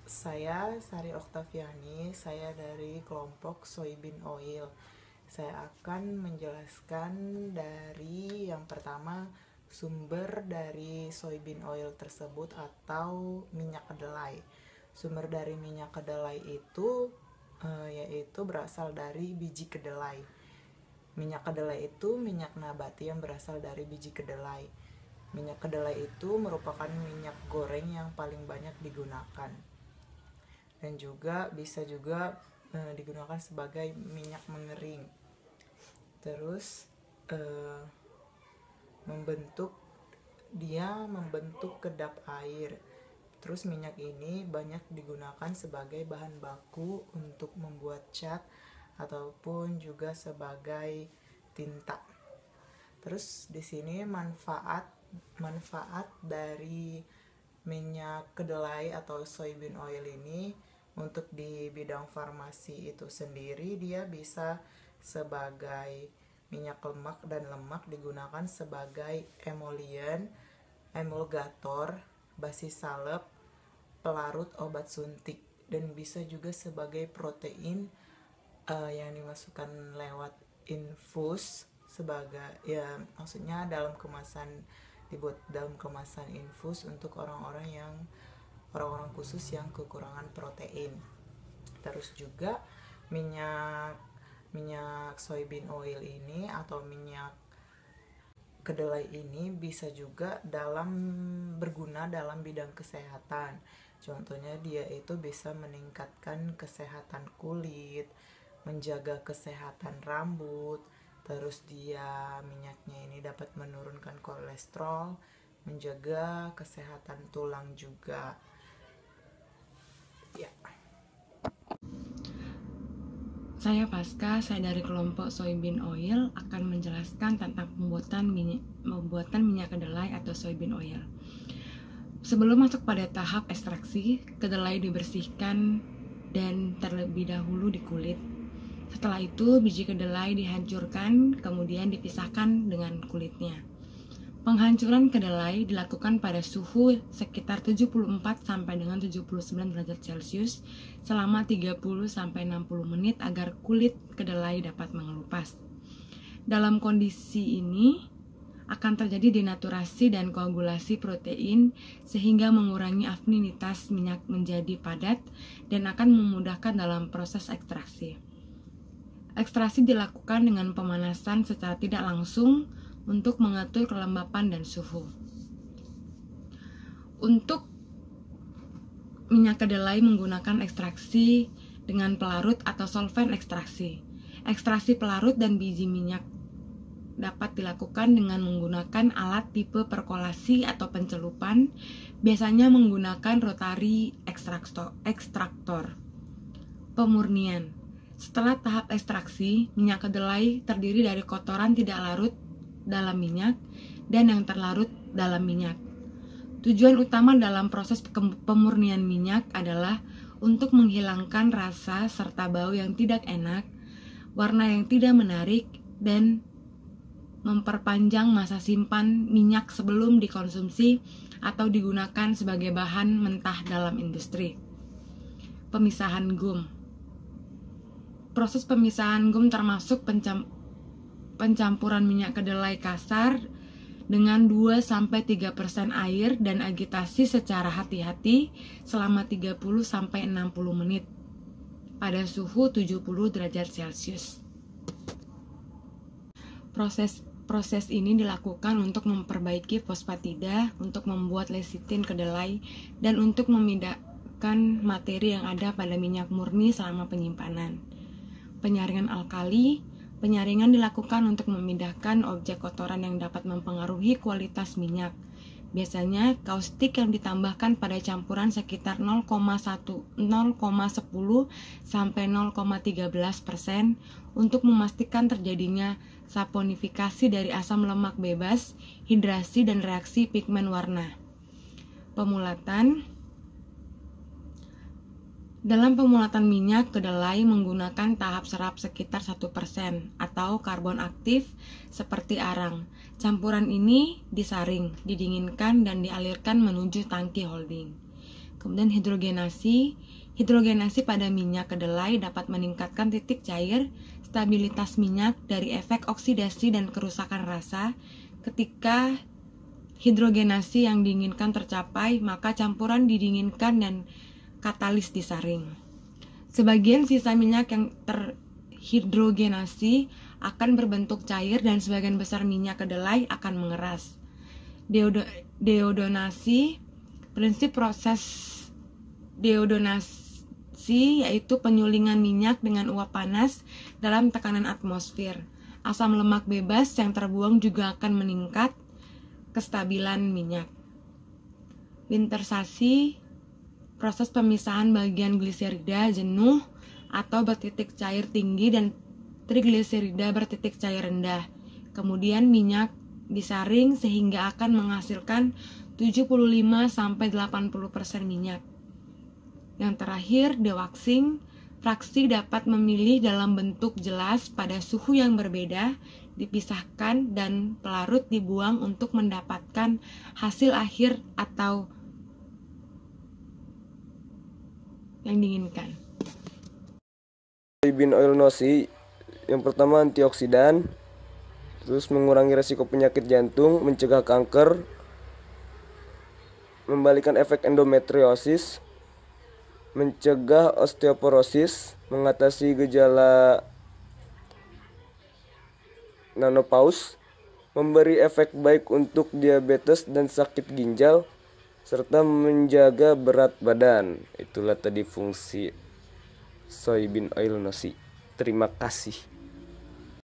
Saya Sari Oktaviani, saya dari kelompok Soybean Oil. Saya akan menjelaskan dari yang pertama sumber dari soybean oil tersebut atau minyak kedelai. Sumber dari minyak kedelai itu yaitu berasal dari biji kedelai. Minyak kedelai itu minyak nabati yang berasal dari biji kedelai. Minyak kedelai itu merupakan minyak goreng yang paling banyak digunakan dan juga bisa juga digunakan sebagai minyak mengering. Terus eh, membentuk membentuk kedap air. Terus minyak ini banyak digunakan sebagai bahan baku untuk membuat cat ataupun juga sebagai tinta. Terus di sini manfaat dari minyak kedelai atau soybean oil ini untuk di bidang farmasi itu sendiri, dia bisa sebagai minyak lemak, dan lemak digunakan sebagai emollient, emulgator, basis salep, pelarut obat suntik, dan bisa juga sebagai protein yang dimasukkan lewat infus, sebagai ya maksudnya dalam kemasan, dibuat dalam kemasan infus untuk orang-orang khusus yang kekurangan protein. Terus juga minyak minyak soybean oil ini atau minyak kedelai ini bisa juga berguna dalam bidang kesehatan. Contohnya dia itu bisa meningkatkan kesehatan kulit, menjaga kesehatan rambut, terus minyaknya ini dapat menurunkan kolesterol, menjaga kesehatan tulang juga. Ya. Saya Pasca, saya dari kelompok Soybean Oil akan menjelaskan tentang pembuatan minyak kedelai atau soybean oil. Sebelum masuk pada tahap ekstraksi, kedelai dibersihkan dan terlebih dahulu dikulit. Setelah itu, biji kedelai dihancurkan, kemudian dipisahkan dengan kulitnya. Penghancuran kedelai dilakukan pada suhu sekitar 74 sampai dengan 79 derajat Celcius selama 30 sampai 60 menit agar kulit kedelai dapat mengelupas. Dalam kondisi ini akan terjadi denaturasi dan koagulasi protein sehingga mengurangi afinitas minyak menjadi padat dan akan memudahkan dalam proses ekstraksi. Ekstraksi dilakukan dengan pemanasan secara tidak langsung untuk mengatur kelembapan dan suhu. Untuk minyak kedelai menggunakan ekstraksi dengan pelarut atau solvent ekstraksi. Ekstraksi pelarut dan biji minyak dapat dilakukan dengan menggunakan alat tipe perkolasi atau pencelupan, biasanya menggunakan rotary ekstraktor. Pemurnian. Setelah tahap ekstraksi, minyak kedelai terdiri dari kotoran tidak larut dalam minyak dan yang terlarut dalam minyak. Tujuan utama dalam proses pemurnian minyak adalah untuk menghilangkan rasa serta bau yang tidak enak, warna yang tidak menarik, dan memperpanjang masa simpan minyak sebelum dikonsumsi atau digunakan sebagai bahan mentah dalam industri. Pemisahan gum. Proses pemisahan gum termasuk pencampuran minyak kedelai kasar dengan 2-3% air dan agitasi secara hati-hati selama 30-60 menit pada suhu 70 derajat Celcius. Proses ini dilakukan untuk memperbaiki fosfatida, untuk membuat lecitin kedelai, dan untuk memindahkan materi yang ada pada minyak murni selama penyimpanan. Penyaringan alkali. Penyaringan dilakukan untuk memindahkan objek kotoran yang dapat mempengaruhi kualitas minyak. Biasanya, kaustik yang ditambahkan pada campuran sekitar 0,10 sampai 0,13% untuk memastikan terjadinya saponifikasi dari asam lemak bebas, hidrasi, dan reaksi pigmen warna. Pemulatan. Dalam pemulatan minyak kedelai menggunakan tahap serap sekitar 1% atau karbon aktif seperti arang. Campuran ini disaring, didinginkan, dan dialirkan menuju tangki holding. Kemudian hidrogenasi. Hidrogenasi pada minyak kedelai dapat meningkatkan titik cair, stabilitas minyak dari efek oksidasi dan kerusakan rasa. Ketika hidrogenasi yang diinginkan tercapai, maka campuran didinginkan dan katalis disaring. Sebagian sisa minyak yang terhidrogenasi akan berbentuk cair dan sebagian besar minyak kedelai akan mengeras. Deodonasi. Prinsip proses deodonasi yaitu penyulingan minyak dengan uap panas dalam tekanan atmosfer. Asam lemak bebas yang terbuang juga akan meningkat kestabilan minyak. Wintersasi. Proses pemisahan bagian gliserida jenuh atau bertitik cair tinggi dan trigliserida bertitik cair rendah. Kemudian minyak disaring sehingga akan menghasilkan 75-80% minyak. Yang terakhir, dewaxing. Fraksi dapat memilih dalam bentuk jelas pada suhu yang berbeda, dipisahkan dan pelarut dibuang untuk mendapatkan hasil akhir atau yang diinginkan. Soybean oil nosi, yang pertama antioksidan, terus mengurangi resiko penyakit jantung, mencegah kanker, membalikan efek endometriosis, mencegah osteoporosis, mengatasi gejala menopause, memberi efek baik untuk diabetes dan sakit ginjal, serta menjaga berat badan. Itulah tadi fungsi soybean oil nosi. Terima kasih.